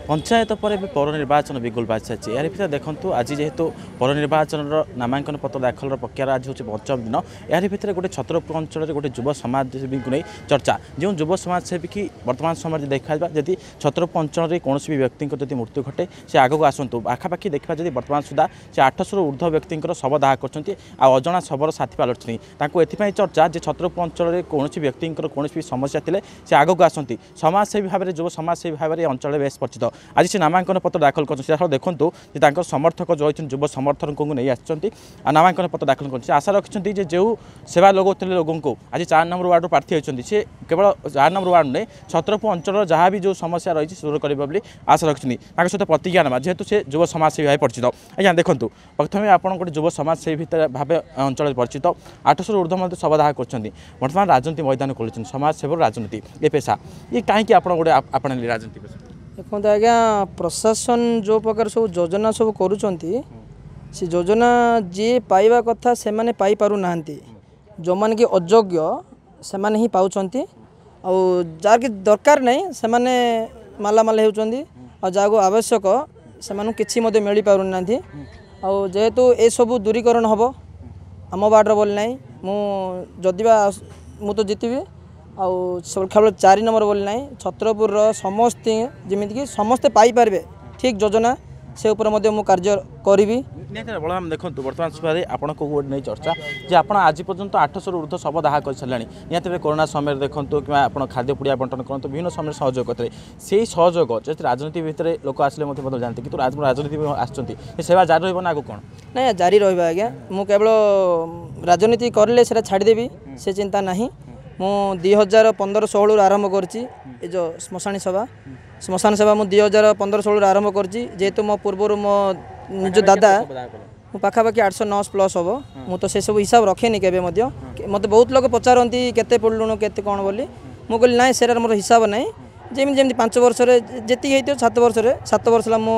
पंचायत पर पौर निर्वाचन बिगुल बाज सारी यार भितर देखो आज जेहेतु पौर निर्वाचन नामांकन पत्र दाखल प्रक्रिया आज हूँ पंचम दिन यार भितर गोटे छतरपुर अंचल गोटे युव समाजसेवी को नहीं चर्चा जो युव समाजसेवी की वर्तमान समय देखा जदि छतरपुर अंचल कौन भी व्यक्ति जब मृत्यु घटे से आगक आसतु आखापाखि देखा जब वर्तमान सुधा से 800 ऊर्ध्व व्यक्ति शव दाह कर अजणा शवर साथी पालटुनी एथपाई चर्चा जे छतरपुर अंचल कौन व्यक्ति कौन भी समस्या थे से आगक आसती समाजसेवी भाव में युव समाजसेवी भाव में अंचल बेस परिचित आज से नामांकन पत्र दाखल कर देखो समर्थक जो युव समर्थक को नहीं आसछंती नामांकन पत्र दाखल कर आशा रखिंट जो सेवा लगोले लोगों को आज 4 नंबर वार्ड प्रार्थी होती सी केवल 4 नंबर वार्ड नहीं छतरपुर अंचल जहाँ भी जो समस्या रही दूर करेंगे आशा रखिंट सहित प्रतिज्ञा ना जेहेतु से युव समाजसेवी भाव परिचित आज्ञा देखूँ प्रथम आप गोटे युव समाजसेवी भाव अंचल परिचित 800 ऊर्ध्व मध्य शवदाह कर राजनीति मैदान खोलुच्च समाजसेवा राजनीति ये पेशा ये कहीं आप गोटे आपणे राजनीति पेशा देखो आज्ञा प्रशासन जो प्रकार सब योजना सब करुँच से योजना जी पाइबा कथा से माने पाई पारु नाहंती जो मान कि अयोग्य से माने ही पाउछंती जार की दरकार नहीं से माने मालामाल होउछंती और जागो आवश्यक से मानु किछि मते मिली पारु नाहंती और जेहेतु ए सब दूरीकरण हबो आम वार्डर बोल नहीं मु जदिबा मु तो जीतबी केवल 4 नंबर बोली ना छतरपुर समस्ते जमीक समस्ते पाइपर ठीक योजना से उपर मु कार्य करी बलराम देखो बर्तमान समय आपण को नहीं चर्चा जे आप आज पर्यंत 800 ऊर्ध्व शव दाह कर सारे निहत कोरोना समय देखो कि आप खाद्य पुड़िया बंटन करते विभिन्न समय सहयोग करते से सहयोग जैसे राजनीति भितर लोक आसले जानते कि राजनीति आसुँच सेवा जारी रहा आगे कौन ना जारी रहा आज्ञा मु केवल राजनीति करले से छाड़देवी से चिंता नहीं मु 2015-16 आरंभ करची जो श्मशान सभा मु 2015-16 आरंभ करची जेहेतु मो पूर्व मो निज दादा मु पाखापाखि 800-900 प्लस हम मु तो से सब हिसाब रखेनि केबे मध्य मते बहुत लोग पचारती केते पड़लुणु केते कौन बोली मु कहली ना सेरार मोर हिसाब ना जमी 5 वर्ष जी होती 7 वर्ष 7 वर्ष मु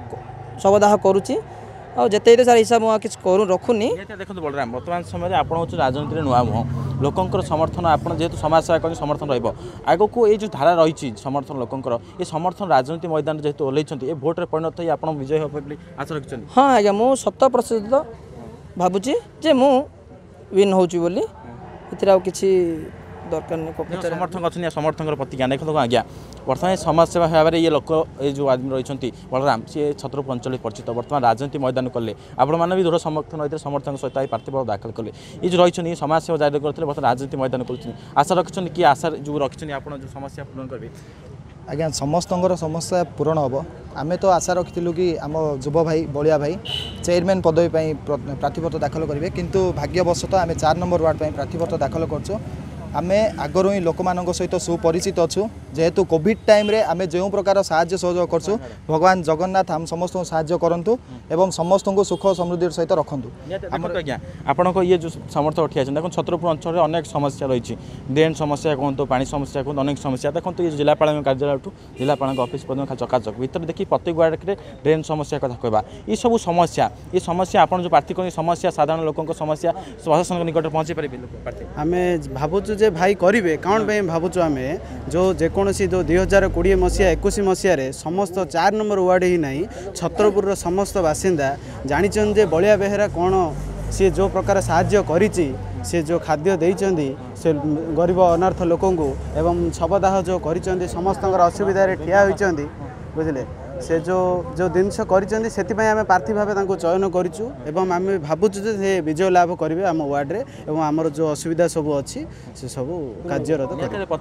शवदाह करुच्ची और जिते सार हिसाब मुझे किसी करूँ रखुनी देखो बलराम वर्तमान समय आप राजनीति नुआ मुह लोकंर समर्थन आप जेहेतु समाज सेवा कर समर्थन रग को ये जो धारा रही समर्थन लोकंर ये समर्थन राजनीति मैदान जेहेतु ओल्लैंट ये भोट्रे परिणत हो आप विजय हो आशा रखिंट हाँ आज्ञा मु 100% भावुची जे मु विन होची बोली इतरा किछि दरकार नहीं समर्थक अच्छे समर्थक प्रतिज्ञा देखो आज्ञा बर्तमान समाजसेवा भाव में ये लोक ये जो आदमी रही बलराम सी छतरपुर अंचल परिचित बर्तमान राजनीति मैदान कले आपण मैंने भी दृढ़ समर्थन होते समर्थक सहित प्रार्थी दाखल कले ये जो रही समाजसेवा जारी करते बर्तमान राजनीति मैदान कर आशा रखिंट कि आशा जो रखिंट आप जो समस्या पूरण करेंगे आज्ञा समस्त समस्या पूरण हम आम तो आशा रखी कि आम युव भाई बलिया भाई चेयरमैन पदवी प्रार्थीपत्र दाखल करेंगे किंतु भाग्यवशतः आम 4 नंबर वार्ड प्रार्थीपत्र दाखल कर आमे आगरू ही लोक सहित सुपरिचित अच्छु जेहेतु कोविड टाइम रे आमे जो प्रकार साहाय्य सहयोग करछु भगवान जगन्नाथ हम समस्त साहाय्य करंतु एवं समस्त को सुख समृद्धि सहित रखंतु आज्ञा आपण को ये जो समर्थक उठिया देखो छतरपुर अंचल अनेक समस्या रही ड्रेन समस्या कहतु पानी समस्या कहतु अनेक समस्या देखो ये जिलापाल कार्यालय जिलापाल ऑफिस पर्यटन चकाचक भीतर देखिए प्रत्येक वार्ड में ड्रेन समस्या कथा कहवा ये सब समस्या आप जो प्रार्थी कर समस्या साधारण लोक समस्या प्रशासन निकट पहुँची पारे आम भावुँ जे भाई करेंगे कौन पे भावुँ आम जो जेकोसी जो 2020 मसीहा 21 मसीह समस्त 4 नंबर वार्ड ही नहीं छतरपुर समस्त बासिंदा जानिछन जे बलिया बेहेरा कौन सी जो प्रकार साहाय्य करिछि से जो खाद्य देइछन्ती से गरीब अनाथ लोकों को एवं शवदाह जो करिछन्ती समस्त असुविधा ठिया होइछन्ती बुझले से जो जिनस करें आम प्रार्थी भाव चयन करूँ एवं आम भावुँ से विजय लाभ करेंगे आम वार्ड रे एवं आमर जो असुविधा सब अच्छी से सब कार्यरत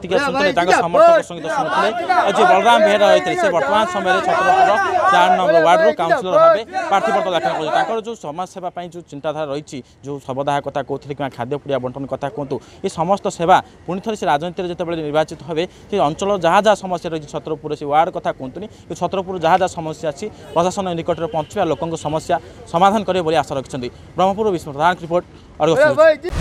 बलराम बेहरा रही से वर्तमान समय छतरपुर 4 नंबर वार्ड काउंसिलर भाव प्रार्थीपत्र दाखल कर जो समाजसेवा जो चिंताधारा रही जो शवदाह कथा कहते कि खाद्य पुड़िया बंटन कथा कहतु ये समस्त सेवा पुणी थे से राजनीति जो निर्वाचित हे से अंचल जहाँ जहाँ समस्या रही छतरपुर से वार्ड कथा कहतुनि छतरपुर जहाँ जहाँ समस्या अच्छी प्रशासन निकट में पहुँचा लोकों समस्या समाधान करेंगे आशा रखिंट ब्रह्मपुर विश्व प्रधान रिपोर्ट।